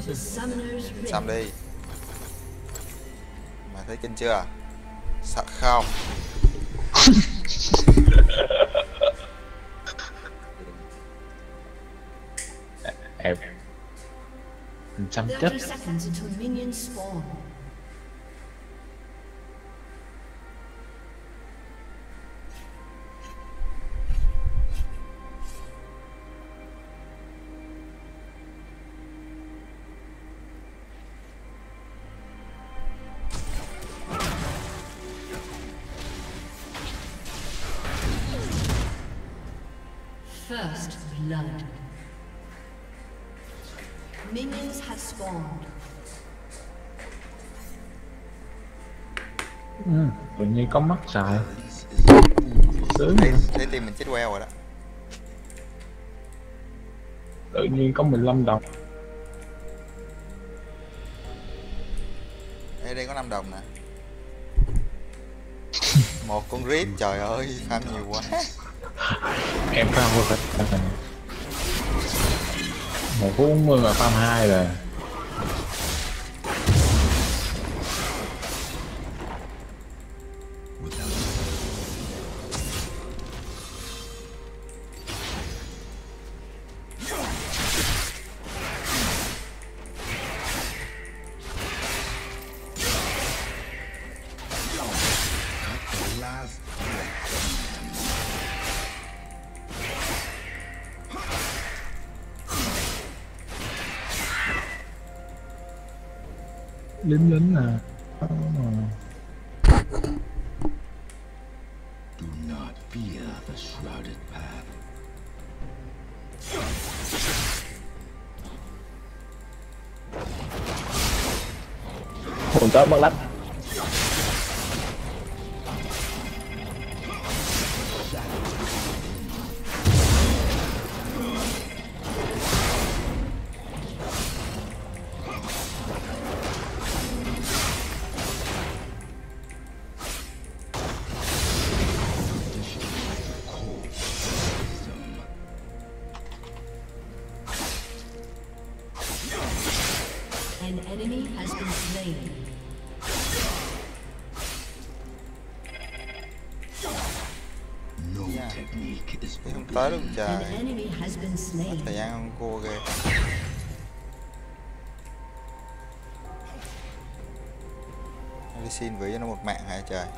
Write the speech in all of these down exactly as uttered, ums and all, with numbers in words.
Xong đi. Mày thấy kinh chưa? Sợ không? Em chăm chết. First blood. Minions have spawned. Ừ, tự nhiên có mắt xài. Sướng. Thấy, thấy tim mình chết queo rồi đó. Tự nhiên có mười lăm đồng. Ê, đây có năm đồng nè. Một con rip, trời ơi, farm nhiều quá. Em farm vô thật. Một phút bốn mươi mà farm hai rồi. Lính lính à. Do not fear the shrouded path. Hồn tới mất lách. An enemy has been slain. No technique is Không tới luôn An trời. enemy has been slain. Thời gian con cua kìa. Đi xin vị cho nó một mạng hả trời.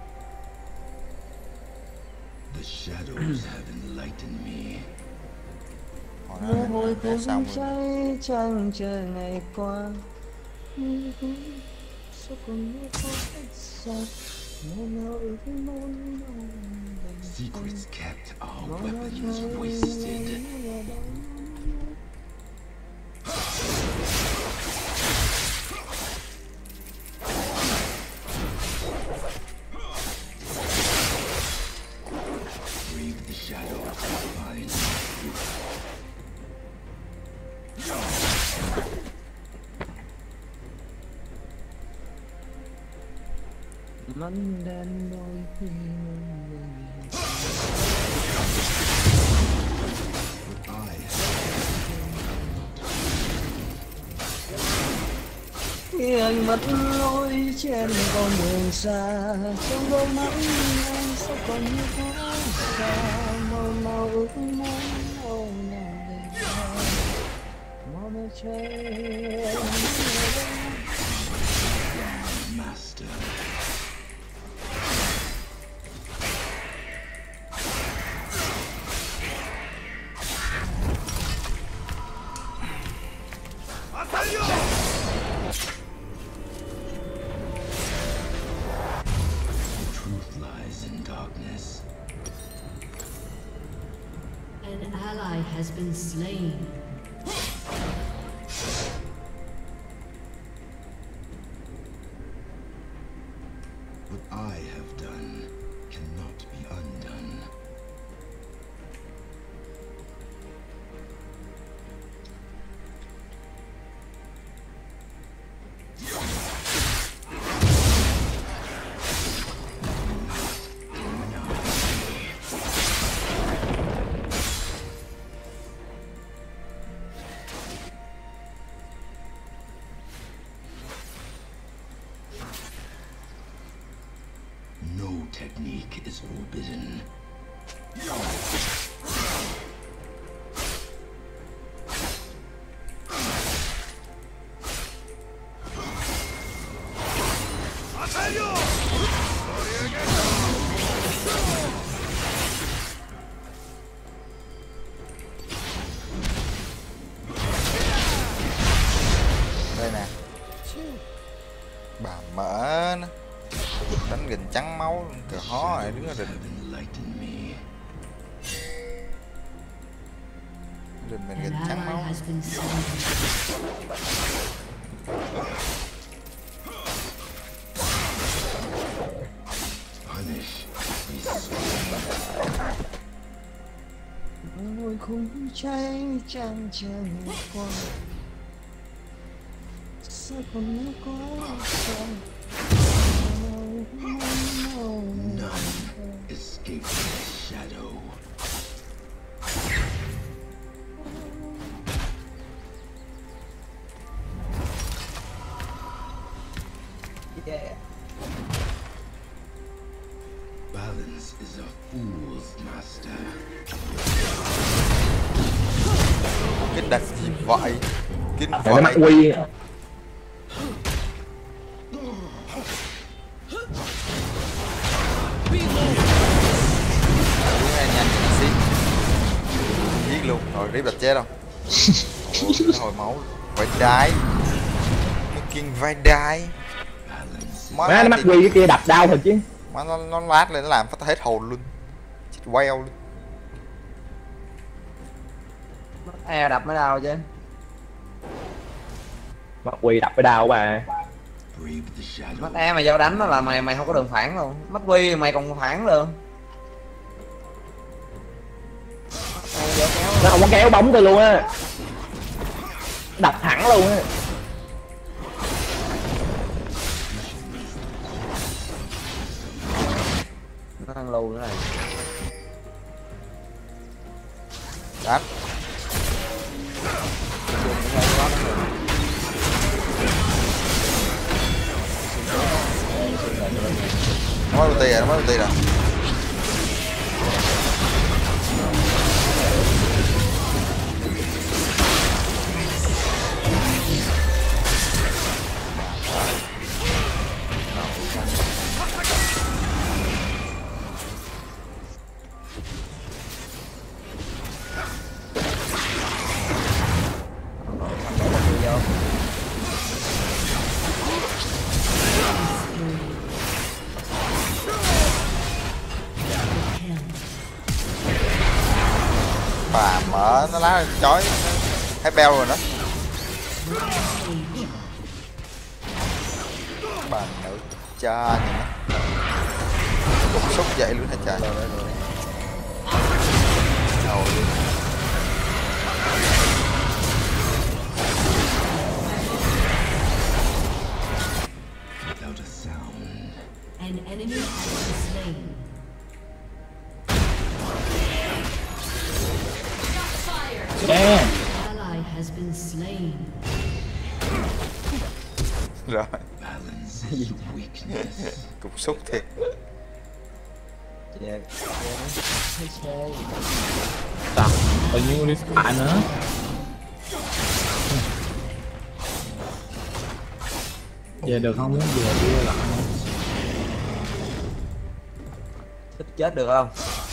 The shadows have enlightened me. Họ Mưa hôi đã cũng xong rồi. cháy trăng trời ngày qua. Sao còn mưa có sao? Mưa nào ước mong Secrets kept, our weapons wasted. Brave the shadows to find Mắn đen đôi khi khi anh mất lối trên con đường xa, trong đôi mắt anh sao còn như có xa, màu màu ước muốn màu nào về xa, màu nơi trời master. Truth lies in darkness. An ally has been slain. What I have done cannot be undone. technique is forbidden. Đây nè. Bà mở nó. Đánh gìn trắng máu cờ hó này đứng ở rình. Enlighten me. Rình mình An gìn trắng ally máu. has been slain. Punish. ngồi khung cháy chẳng chờ ngày qua sao còn nhớ quá sao None escape the shadow. yeah. Balance is a fool's master. Cái đặt gì vậy? Kinh Để nó mắc vậy. quy. Đứng đây nhanh cho nó xí. Giết luôn. Rồi rip đặt chết không? Ôi, nó hồi máu. Vai đái. Nó kinh vai đái. Má nó mắc quy cái kia đập đau thật chứ. Má nó, nó lát lên nó làm phát hết hồn luôn. Chết queo luôn. E đập mới đau chứ. Mắc quy đập cái đau bà. Brave the shadow. Mắt E mày giao đánh nó là mày mày không có đường phản luôn. Mắt quy mày còn phản được. E giao kéo. Nó không có kéo bóng tôi luôn á. Đập thẳng luôn á. Nó ăn lù nữa này. Đánh. Nó mới ulti rồi, nó mới ulti rồi. Bà mở nó lá chói hết beo rồi đó. Bà nữ cha gì nó cục xúc dậy luôn hả trời. Đầu luôn. Without a sound. An enemy has been slain. Yeah. Ally has been slain. Rồi Balance is weakness. cục xúc thiệt. Dạ. Thấy xe. Tập bao nhiêu đi phải nữa. Về được không? Muốn về đưa lại. Thích chết được không?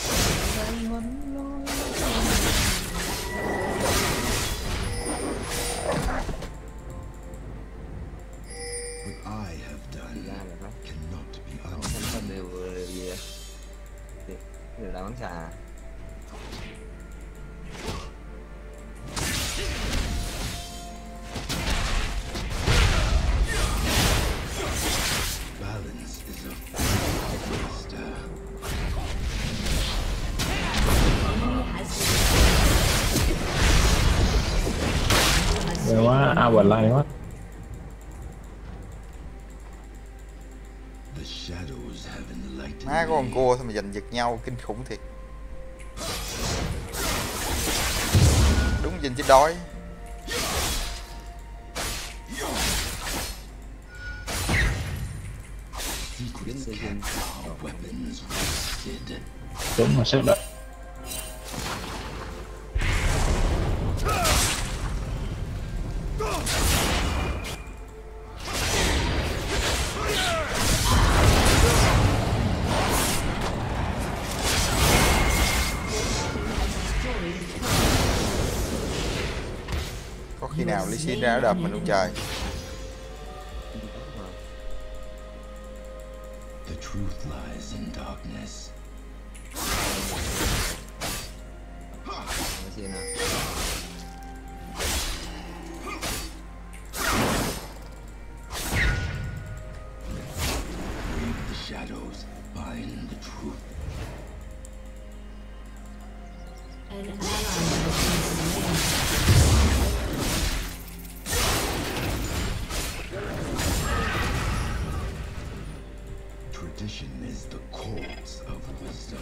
What I have done cannot be Không undone. có điều điều gì à? Điều, điều là bắn xà. Balance is a fool's master. Về quá, à quên lại quá. The shadows have enlightened Má có con me. cua thôi mà giành giật nhau kinh khủng thiệt. Đúng giành chứ đói. Secret Precision. Our weapons wasted. Đúng mà xếp đợi. Có khi nào Lee Sin ra đập mình không trời? The truth lies in darkness. Để xem nào. Brave the shadows, bind the truth. An ally has been slain. Tradition is the corpse of wisdom.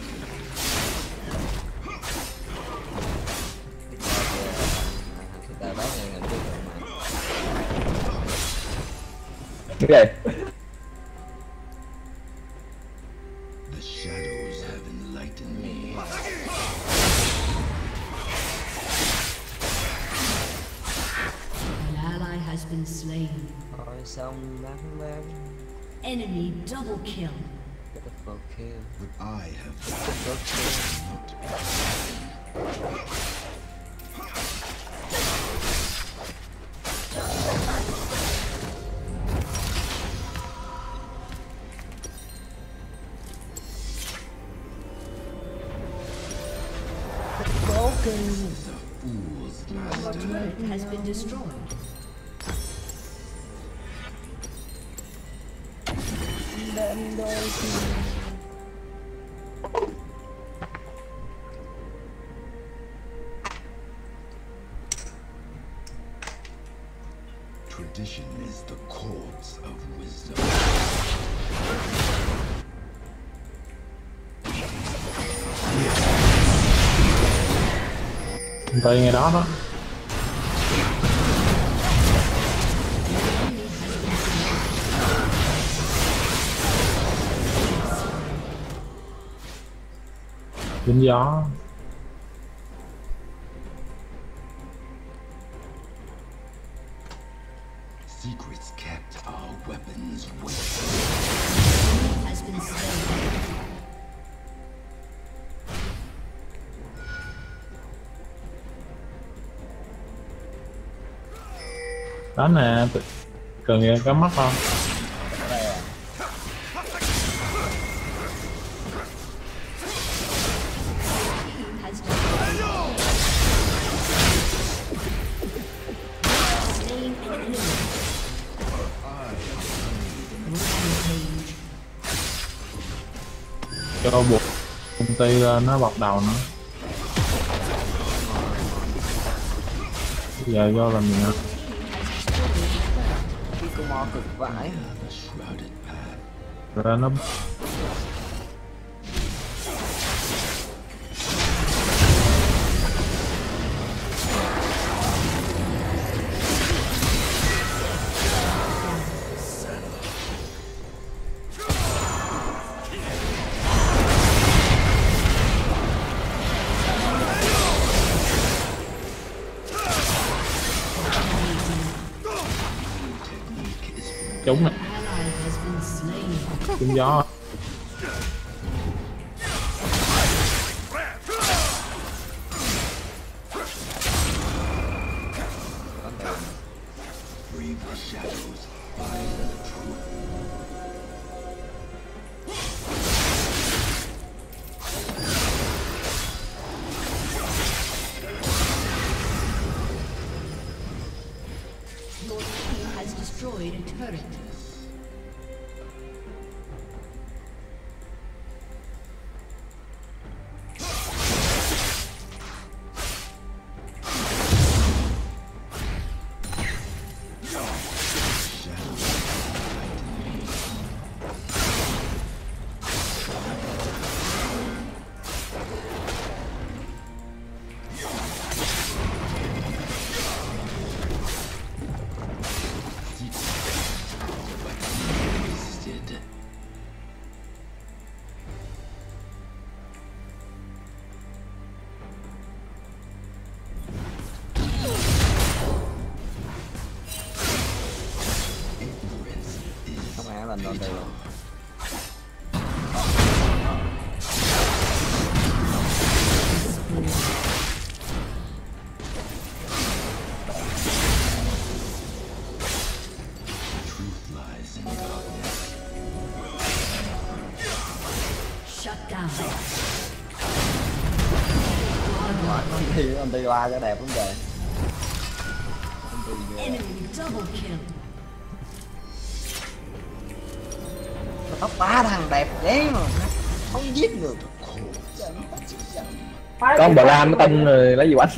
Người ta báo ngay ngành trước rồi mà. Cái này. The shadows have enlightened me. An ally has been slain. Thôi xong bác bác. Enemy double kill. Double kill. But I have Double kill. not. Broken. Fool's Our turret has been destroyed. Đêm đôi khi. Tradition is the corpse of wisdom. Tay ngày đó đó. Dính gió. Secrets kept, our weapons wait. Has been slain. Đó nè, cần nghe cái mắt không? Has been slain an enemy. Rampage. Cho buộc công ty lên nó bọc đầu nữa. Giờ do làm gì nữa? Cái cô mo cực vãi. The shrouded path. Rồi nó trúng này, Ally has been slain. trúng gió. Brave the shadows, bind the truth. Your team has destroyed a turret. mình rồi từ Shut down. con thì con tì ba cho đẹp không trời. Enemy double kill. Tóc ba thằng đẹp đấy mà không giết được. Con bờ lam nó tin rồi lấy gì bánh.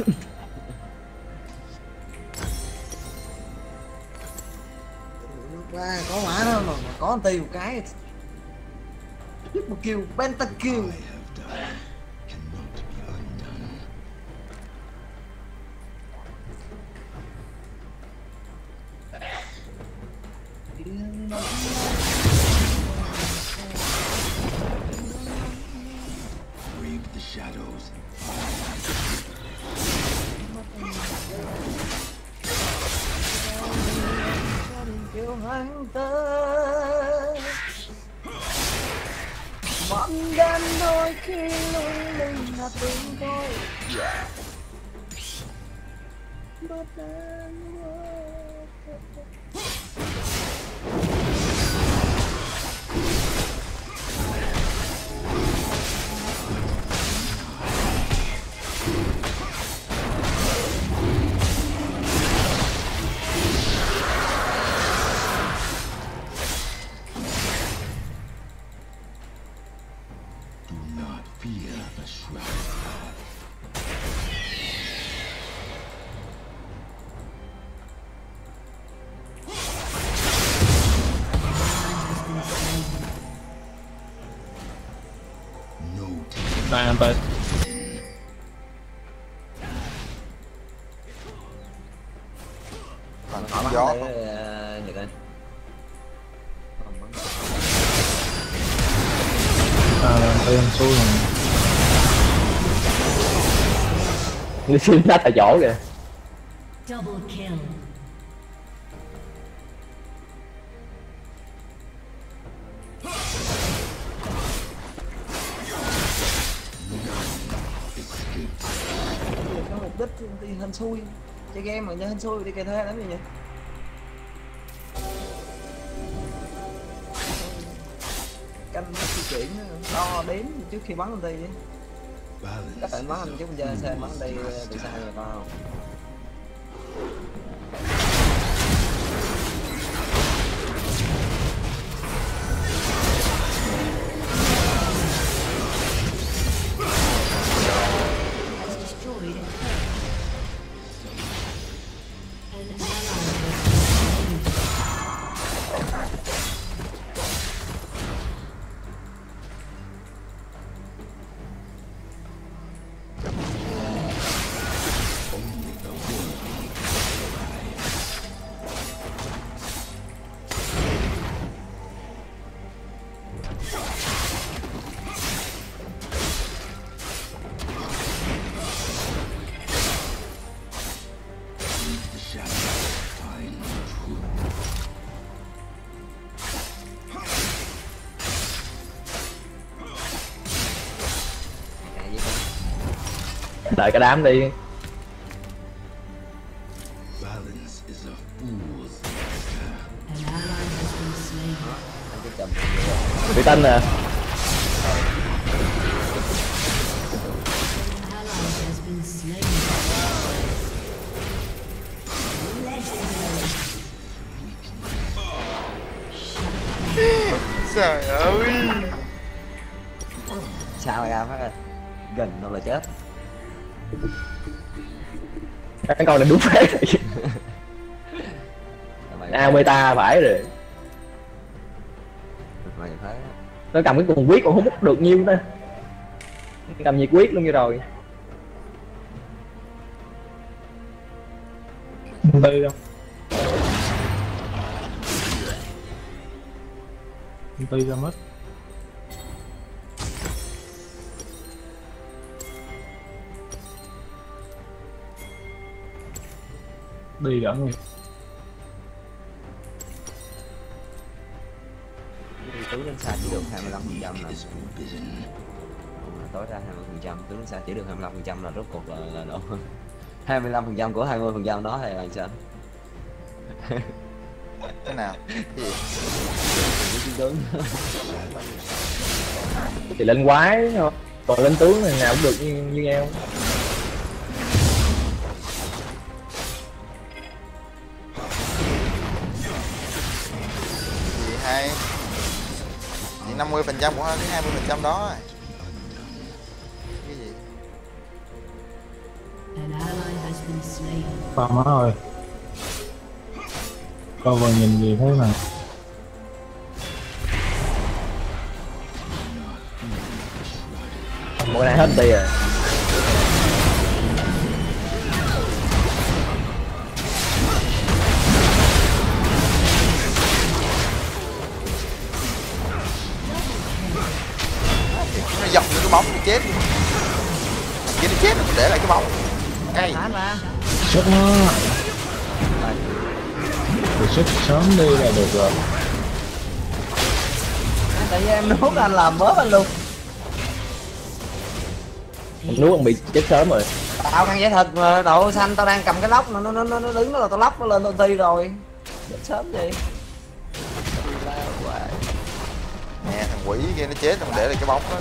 Qua có mã đâu mà có con tì một cái. Triple kill, pentakill. Brave the shadows. Kêu hắn tới mong đến đôi khi lung linh là tiếng thôi. Bất an Do not fear the shrouded path. No time. Đây anh tới. Còn Hỏi bắn gió đây không? ờ, Nhật Anh. À, tôi ăn xuống rồi. Lý xin nát tại chỗ kìa. Double kill. Có mục đích thì hên xui. Chơi game mà như hên xui đi kề thuê lắm gì nhỉ? Canh di chuyển đo đếm trước khi bắn công ty đi. Các bạn bắn anh chứ bây giờ xe bắn đây từ xa rồi tao. Has destroyed a turret. An ally has been slain. The shadows find the truth. À, vậy thôi. Đợi cái đám đi. Balance is a fool's An ally has been slain. Anh cứ chầm. Bị tin nè. Ally has been slain. Legendary. Trời ơi. Sao ra phát ơi. Gần đâu là chết. Cái con này đúng phép rồi. À meta phải rồi. Mày thấy Nó cầm cái cuồng quyết còn không hút được nhiêu nữa. Cầm nhiệt quyết luôn như rồi. Tư đâu? Tư ra mất. Đi gỡ người. thì tướng đến xa chỉ được hai mươi lăm phần trăm là Is forbidden. tối đa hai mươi phần trăm, tướng đến xa chỉ được hai mươi lăm phần trăm là rốt cuộc là là đâu. hai mươi lăm phần trăm của hai mươi phần trăm đó thì là sao? Thế nào? Cái gì? Cái chiến tướng. Thì lên quái thôi, còn lên tướng thì nào cũng được như, như nhau. Gì hay? Chỉ năm mươi phần trăm của cái hai mươi phần trăm đó. Cái gì? An ally has been slain. Ba má ơi, coi vào nhìn gì thế này. Một cái này hết tiền rồi. Nó dọc những cái bóng nó chết. Kia nó chết nó để lại cái bóng. Ê. Xuất nó, thì xuất sớm đi là được rồi. Tại vì em nuốt anh làm bớt anh luôn. Nuốt còn bị chết sớm rồi. Tao khăn giải thật mà đậu xanh tao đang cầm cái lóc nó nó nó nó đứng đó là tao lóc nó lên tao ti rồi. Chết sớm gì. Nè thằng quỷ kia nó chết nó để lại cái bóng đó.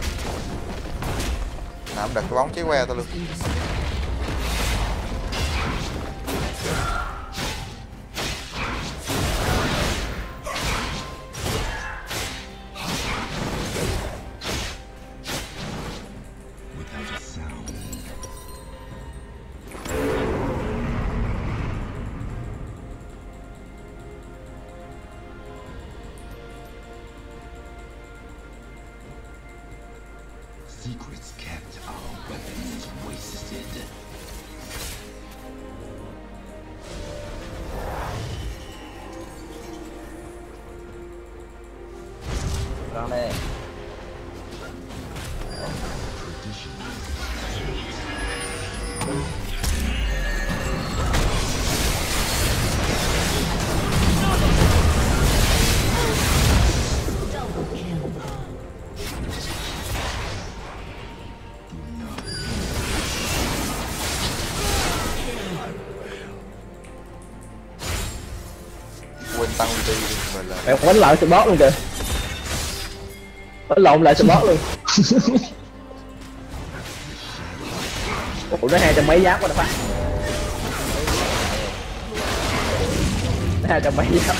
Nào đặt cái bóng chế que tao luôn. Without a sound. Secrets kept, our weapons wasted. Con đi. Quên tăng ulti mà là Mày quánh lại support luôn kìa. Quánh lộn lại support luôn. Ủa nó hai trăm mấy giáp quá đã phát. Nó hai trăm mấy giáp.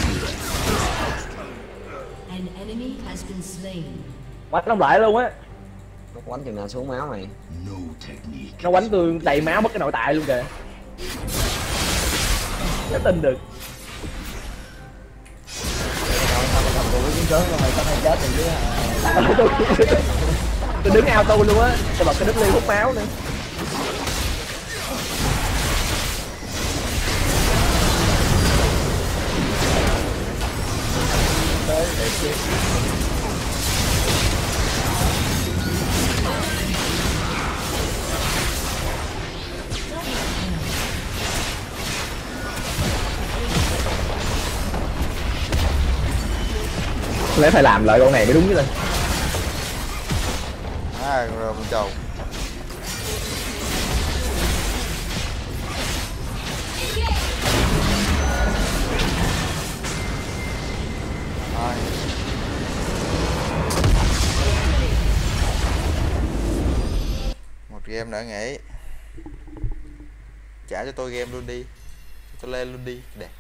An enemy has been slain. Quánh không lại luôn á. Nó quánh chừng nào xuống máu mày. No technique. Nó quánh tôi đầy máu mất cái nội tại luôn kìa. Nó tin được. Tôi chiến tướng rồi tao hay chết rồi chứ. tôi, tôi đứng auto luôn á, tôi bật cái đứt ly hút máu nữa. Lẽ phải làm lại con này mới đúng chứ lên. à rồi mình chầu. Rồi. Một game nữa nghỉ. Trả cho tôi game luôn đi. Tôi lên luôn đi. Đẹp.